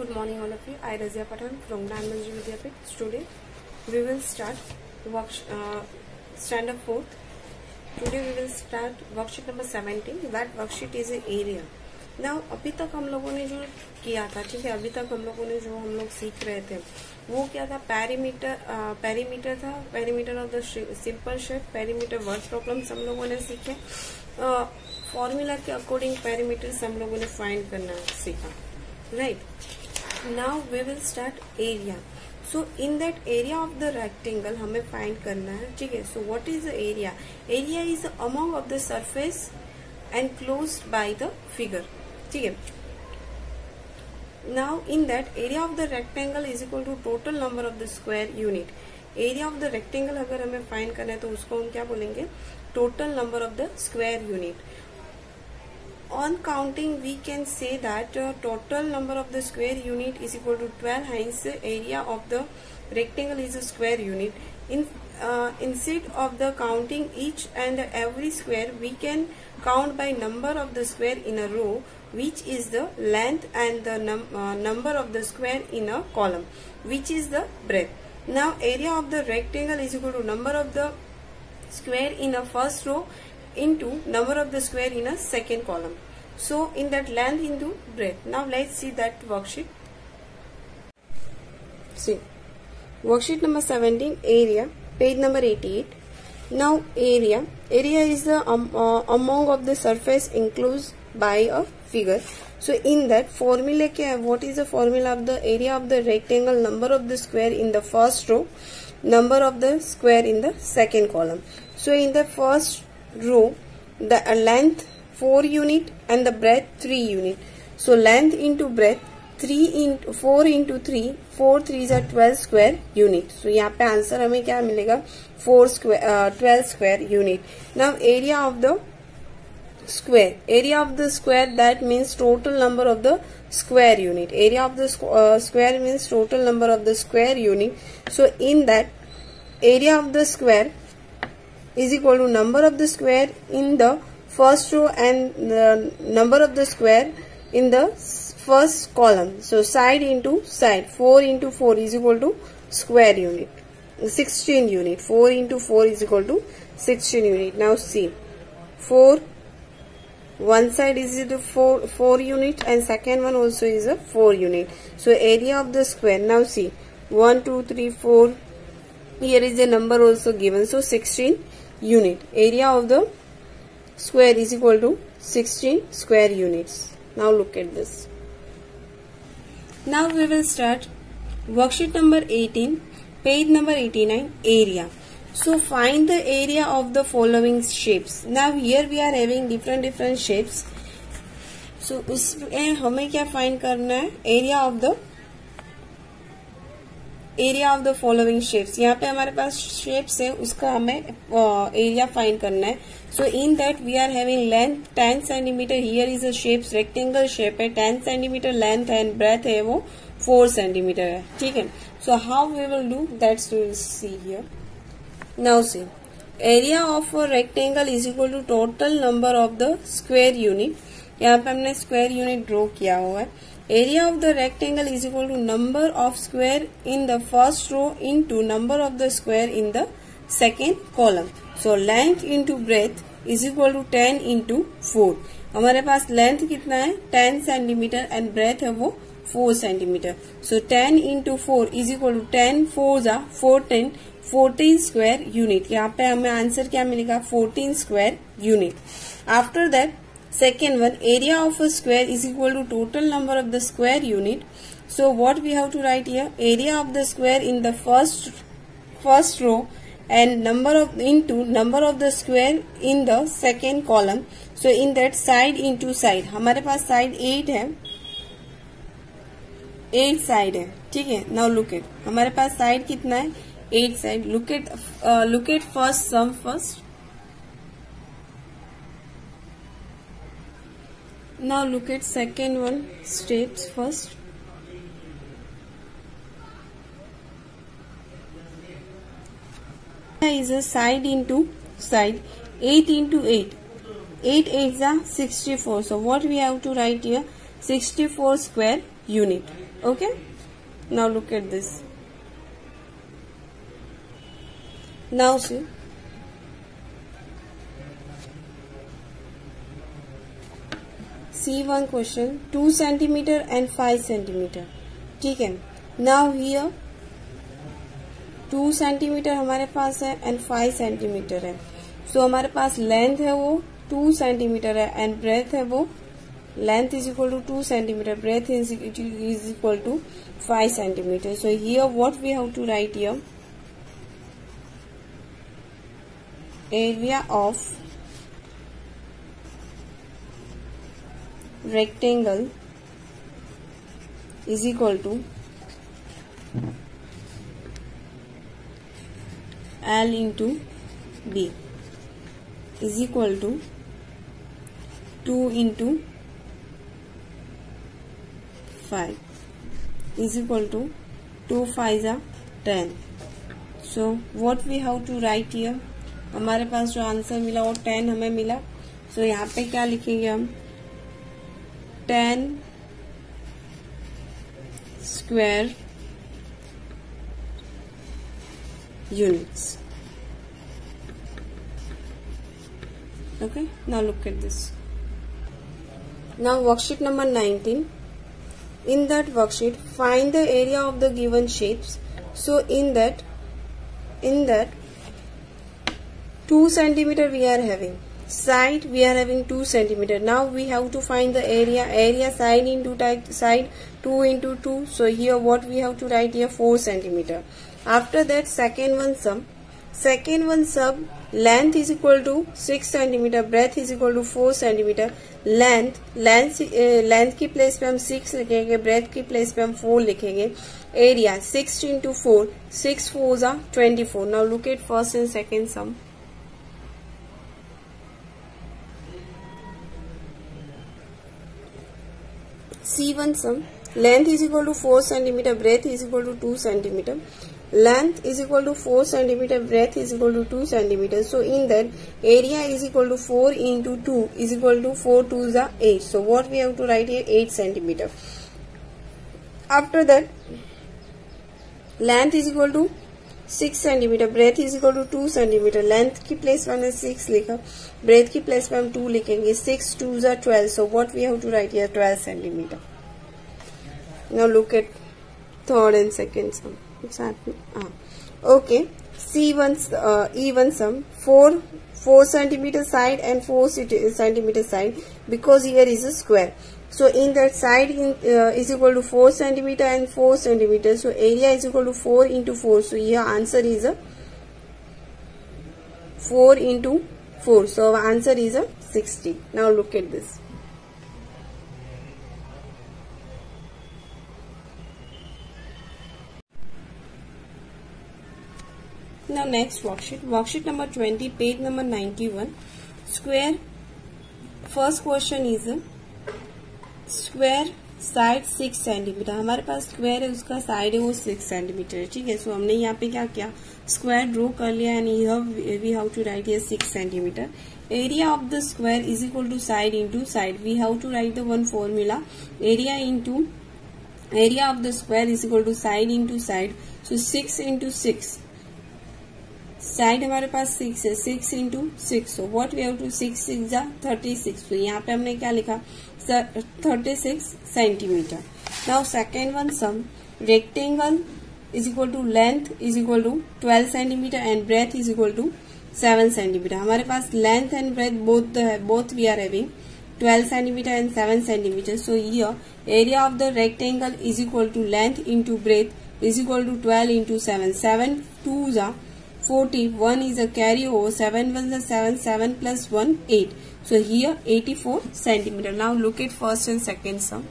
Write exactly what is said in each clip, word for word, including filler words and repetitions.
Good morning all of you. I Razia Pathan from Gnan Manjari Vidyapit. Today we will start work, uh, standard fourth. Today we will start worksheet number seventeen. That worksheet is an area. Now अभी तक हम लोगों ने जो किया था, ठीक है, अभी तक हम लोगों ने जो हम लोग सीख रहे थे वो क्या था, पैरीमीटर पैरीमीटर था, perimeter of the simple shape, perimeter word problems हम लोगों ने सीखे, फॉर्मूला के अकॉर्डिंग पैरीमीटर्स हम लोगों ने फाइंड करना सीखा. Right. Now we will start area. So in that area of the rectangle हमें find करना है, ठीक है. So what is the area? Area is the amount of the surface enclosed by the figure, ठीक है. Now in that area of the rectangle is equal to total number of the square unit. Area of the rectangle अगर हमें find करना है तो उसको हम क्या बोलेंगे, total number of the square unit. On counting we can say that uh, total number of the square unit is equal to twelve, hence the area of the rectangle is a square unit. In uh, instead of the counting each and every square, we can count by number of the square in a row, which is the length, and the num uh, number of the square in a column, which is the breadth. Now area of the rectangle is equal to number of the square in a first row into number of the square in a second column. So in that length into breadth. Now let's see that worksheet. See worksheet number seventeen, area, page number eighty-eight. Now area area is the um, uh, amount of the surface enclosed by a figure. So in that formula क्या है, what is the formula of the area of the rectangle, number of the square in the first row, number of the square in the second column. So in the first row the length four unit and the breadth three unit. So length into breadth three into four into three, four threes are twelve square unit. So यहाँ पे answer हमें क्या मिलेगा, four square uh, twelve square unit. Now area of the square, area of the square, that means total number of the square unit. Area of the uh, square means total number of the square unit. So in that area of the square is equal to number of the square in the first row and the number of the square in the first column. So side into side, four into four is equal to square unit, sixteen unit. four into four is equal to sixteen unit. Now see, four, one side is it four, four unit, and second one also is a four unit. So area of the square, now see, one, two, three, four, here is a number also given, so sixteen unit. Area of the square is equal to sixteen square units. Now look at this. Now we will start worksheet number eighteen, page number eighty-nine, area. So find the area of the following shapes. Now here we are having different different shapes. So उसमें हमें क्या find करना है, area of the area of the following shapes. यहाँ पे हमारे पास shapes है, उसका हमें एरिया uh, फाइंड करना है. So in that we are having length ten centimetre. Here is a shapes, rectangle shape है, टेन सेंटीमीटर लेंथ है, एंड ब्रेथ है वो फोर सेंटीमीटर है, ठीक है. So how we will do that's we will see here. Now see, area of a rectangle is equal to total number of the square unit. यहाँ पे हमने square unit draw किया हुआ है. Area of the rectangle is equal to number of square in the first row into number of the square in the second column. So length into breadth is equal to ten into four. हमारे पास length कितना है, ten centimetre, and breadth है वो four centimetre. So ten into four is equal to ten fours are fourteen, fourteen square unit. यहाँ पे हमें answer क्या मिलेगा, fourteen square unit. After that second one, area of a square is equal to total number of the square unit. So what we have to write here, area of the square in the first first row and number of into number of the square in the second column. So in that side into side, हमारे पास side eight है, eight side है, ठीक है. Now look at, हमारे पास side कितना है, eight side. Look at uh, look at first sum first. Now look at second one steps first. Is a side into side, eight into eight, eight eights are sixty-four. So what we have to write here, sixty-four square unit. Okay, now look at this. Now see, see one question, two centimeter and five centimeter. ठीक है. Now here two centimetre हमारे पास है and five centimetre है. सो so, हमारे पास length है वो टू सेंटीमीटर है एंड ब्रेथ है वो length is equal to two centimetre, breadth is equal to five centimetre. So here what we have to write here, area of rectangle is equal to L into B is equal to two into five is equal to two fives are ten. So what we have to write here, हमारे पास जो answer मिला वो ten हमें मिला. सो so, यहाँ पे क्या लिखेंगे हम, ten square units. Okay, now look at this. Now worksheet number nineteen. In that worksheet, find the area of the given shapes. So in that, in that two centimeter we are having, side we are having two centimeter. Now we have to find the area. Area side into side two into two. So here what we have to write here, four centimeter. After that second one sum, second one sum, length is equal to six centimeter, breadth is equal to four centimeter. Length length length की place पे हम six लिखेंगे, breath की place पे हम four लिखेंगे. Area six into four, six four जा twenty four. Now look at first and second sum. See one sum, length is equal to four centimeter, breadth is equal to two centimeter. Length is equal to four centimeter, breadth is equal to two centimeter. So in that, area is equal to four into two is equal to four twos are eight. So what we have to write here, eight centimeter. After that, length is equal to six centimeter, breadth is equal to two centimeter. Length की place पे हमने six लिखा, breadth की place पे हम two लिखेंगे. six twos are twelve. So what we have to write here, twelve centimeter. Now look at third and second sum. What's happening? Ah, okay. C one, uh, E one sum, four four centimeter side and four centimeter side, because here is a square. So in that side in, uh, is equal to four centimeter and four centimeter. So area is equal to four into four. So here answer is a four into four. So our answer is a sixty. Now look at this. Now next worksheet, worksheet number twenty, page number ninety-one. Square. First question is square side six centimetre. हमारे पास square है, उसका side है वो six centimetre है. ठीक है. सो so, हमने यहाँ पे क्या किया, स्क्वायर ड्रॉ कर लिया and we have to write here six centimetre. Area of the square is equal to side into side. We have to write the one formula, area into area of the square is equal to side into side. So six into six, side हमारे पास six है, six into six. So what we have to, six six जा thirty six. तो यहाँ पे हमने क्या लिखा, thirty six centimetre. Now second one sum, rectangle is equal to length is equal to twelve centimetre and breadth is equal to seven centimetre. हमारे पास length and breadth both both we are having twelve centimetre and seven centimetre. So here area of the rectangle is equal to length into breadth is equal to twelve into seven. Seven two जा forty, one is a carry over, seven ones are seven, seven plus one, eight. So here eighty-four centimeter. Now look at first and second sum.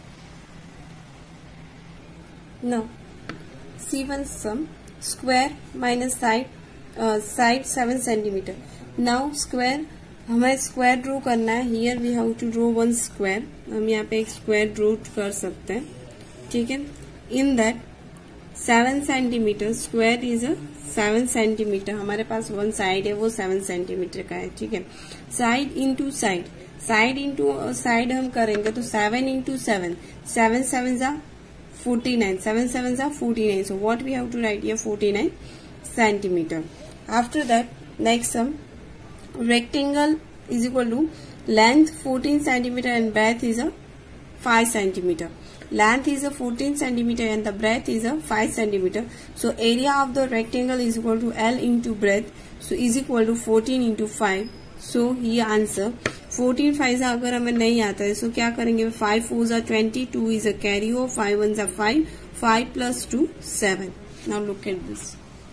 Now C one sum, square minus side, uh, side seven centimeter. Now square, हमें square draw करना है. Here we have to draw one square. हम यहाँ पे एक square draw कर सकते हैं. ठीक है. In that seven centimetre square is a seven centimetre. हमारे पास वन साइड है वो सेवन सेंटीमीटर का है. ठीक है. Side into side, side into side हम करेंगे तो seven into seven, seven seven जा forty-nine. seven sevens are forty-nine. So what we have to write here? forty-nine centimeter. After that, next sum, rectangle is equal to length fourteen centimeter and breadth is a five centimeter. Length is a fourteen centimeter and the breadth is a five centimeter. So area of the rectangle is equal to L into breadth. So is equal to fourteen into five. So ये answer fourteen five अगर हमें नहीं आता है, सो so क्या करेंगे? five fours are twenty, two is a carry over, five ones are five, five plus two seven. Now look at this.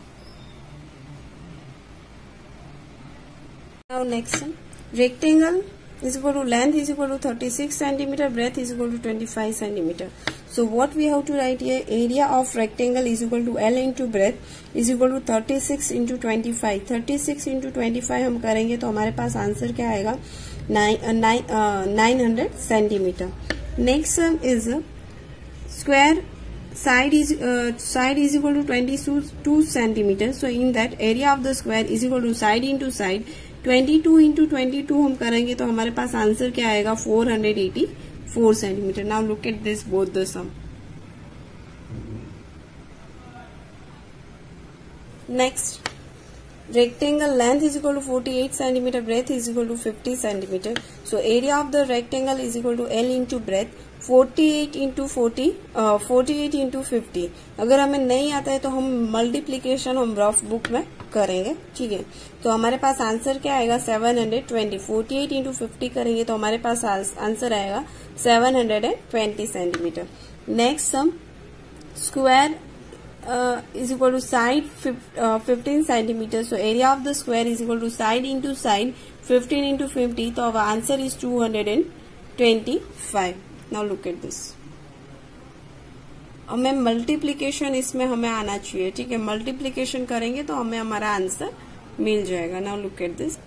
Now next one, rectangle is equal to length is equal to thirty-six centimeter, breadth is equal to twenty-five centimeter. So what we have to write here? Area of rectangle is equal to L into breadth is equal to thirty-six into twenty-five. thirty-six into twenty-five हम करेंगे तो हमारे पास answer क्या आएगा? nine hundred centimeter. Next one is square side is uh, side is equal to twenty-two centimeter. So in that area of the square is equal to side into side. twenty-two into twenty-two हम करेंगे तो हमारे पास answer क्या आएगा? four hundred eighty-four centimeter. Now look at this, both the sum. Next, rectangle length is equal to forty-eight centimeter, breadth is equal to fifty centimeter. So area of the rectangle is equal to L into breadth. forty-eight into forty, uh, forty-eight into fifty. अगर हमें नहीं आता है तो हम multiplication हम rough book में करेंगे, ठीक है? तो हमारे पास आंसर क्या आएगा? seven hundred twenty. forty-eight into fifty करेंगे तो हमारे पास आंसर आएगा seven hundred twenty centimetre. Next sum, square is equal to side fifteen centimeter. So area of the square is equal to side into side fifteen into fifty. तो our answer is two hundred twenty-five. Now look at this. हमें multiplication इसमें हमें आना चाहिए, ठीक है? Multiplication करेंगे तो हमें हमारा आंसर मिल जाएगा. Now look at this.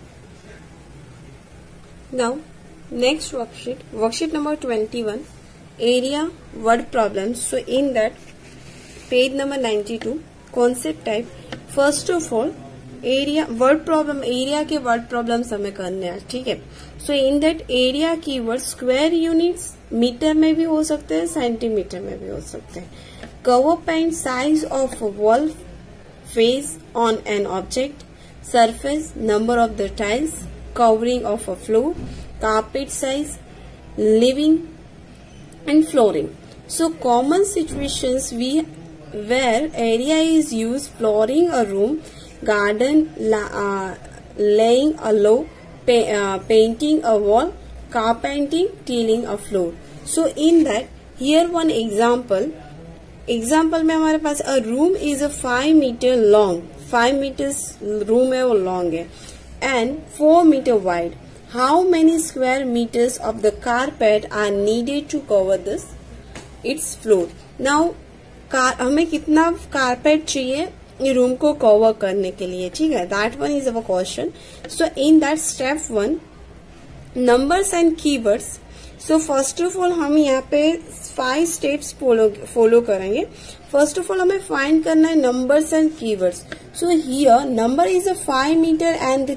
Now next worksheet, worksheet number twenty-one, area word problems. So in that page number ninety-two, concept type. First of all, area word problem, area के वर्ड प्रॉब्लम्स हमें करने हैं, ठीक है? So in that area की word square units metre में भी हो सकते हैं, सेंटीमीटर में भी हो सकते हैं. Cover point size of wall face on an object, surface, number of the tiles, covering of a floor, carpet size, living and flooring. So common situations we where area is used: flooring a room, garden, la, uh, laying a low, pa uh, painting a wall, carpenting, tiling a floor. So in that, here one example. Example में हमारे पास a room is a five meter long, five meters room है वो long है, and four meter wide. How many square meters of the carpet are needed to cover this its floor? Now car, हमें कितना carpet चाहिए ये room को cover करने के लिए, ठीक है? That one is our question. So in that step one, numbers and keywords. So first of all हम यहाँ पे फाइव स्टेप्स फॉलो फॉलो करेंगे. फर्स्ट ऑफ ऑल हमें फाइंड करना है numbers and keywords. So here number is a five meter and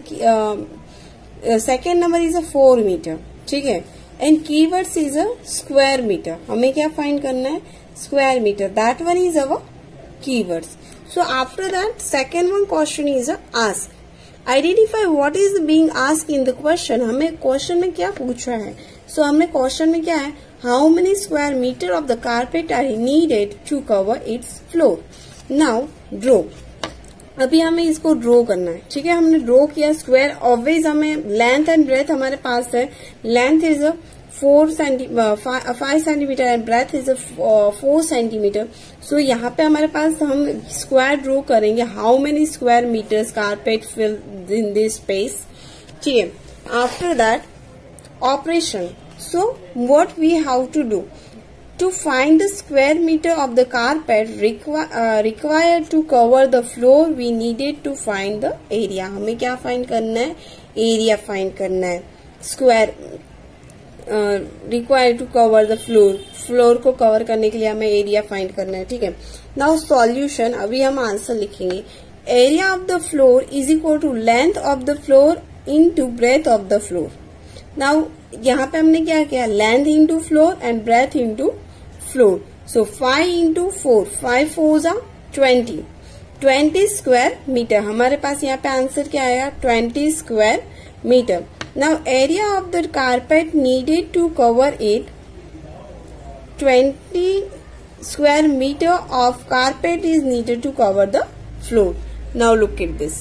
second number is a four meter, ठीक है? And keywords is a square meter. हमें क्या find करना है? Square meter. That one is our keywords. So after that, second one question is a ask. Identify what is being asked in the question. हमें question में क्या पूछा है? So हमने question में क्या है? How many square meter of the carpet are needed to cover its floor? Now draw. अभी हमें इसको ड्रॉ करना है, ठीक है? हमने ड्रॉ किया स्क्वायर. ऑब्वियस हमें लेंथ एंड ब्रेथ हमारे पास है. Length is a four five centimeter and breadth is four centimeter. So यहाँ पे हमारे पास हम स्क्वायर ड्रॉ करेंगे. How many square meters carpet fill in this space, ठीक है? After that operation. So what we have to do to find the square meter of the carpet require, uh, required to cover the floor, we needed to find the area. हमें क्या find करना है? area find करना है. square uh, required to cover the floor, floor को cover करने के लिए हमें area find करना है, ठीक है? now solution. अभी हम आंसर लिखेंगे. area of the floor is equal to length of the floor into breadth of the floor. now यहाँ पे हमने क्या किया? Length into floor and breadth into floor. So five into four, five four जा twenty, twenty square meter. हमारे पास यहाँ पे आंसर क्या आया, twenty square meter. Now area of the carpet needed to cover it, twenty square meter of carpet is needed to cover the floor. Now look at this.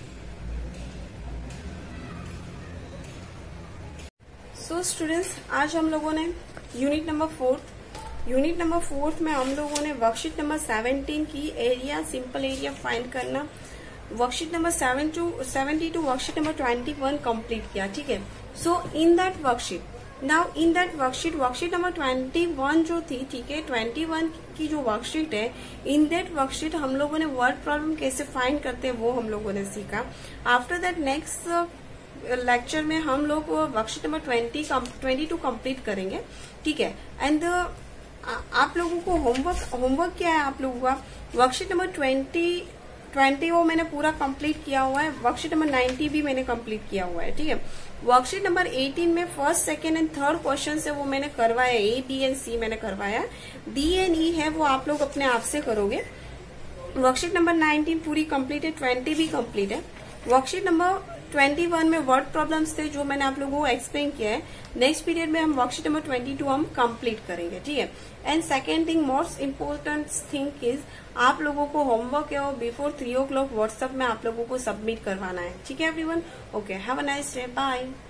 So students, आज हम लोगों ने unit number fourth unit number fourth में हम लोगों ने worksheet number seventeen की area, simple area find करना, worksheet number seven to seventy to worksheet number twenty one complete किया. ठीक है. So in that worksheet, now in that worksheet, worksheet number twenty one जो थी, ठीक है, ट्वेंटी वन की जो वर्कशीट है, इन दैट वर्कशीट हम लोगों ने वर्ड प्रॉब्लम कैसे फाइंड करते हैं वो हम लोगों ने सीखा. आफ्टर दैट नेक्स्ट लेक्चर में हम लोग worksheet number twenty twenty two complete करेंगे. ठीक है. एंड आप लोगों को होमवर्क होमवर्क क्या है आप लोगों का, वर्कशीट नंबर ट्वेंटी ट्वेंटी वो मैंने पूरा कंप्लीट किया हुआ है, वर्कशीट नंबर नाइन्टी भी मैंने कंप्लीट किया हुआ है. ठीक है. वर्कशीट नंबर एटीन में first, second and third question है वो मैंने करवाया, ए बी एंड सी मैंने करवाया, डी एंड ई है वो आप लोग अपने आप से करोगे. वर्कशीट नंबर नाइनटीन पूरी कंप्लीट है, ट्वेंटी भी कंप्लीट है. वर्कशीट नंबर ट्वेंटी वन में वर्ड प्रॉब्लम्स थे जो मैंने आप लोगों को एक्सप्लेन किया है. नेक्स्ट पीरियड में हम वर्कशीट नंबर ट्वेंटी टू हम कंप्लीट करेंगे. ठीक है. And second thing, most important thing is आप लोगों को होमवर्क है वो before three o'clock WhatsApp में आप लोगों को सबमिट करवाना है. ठीक है everyone. Okay, have a nice day, bye.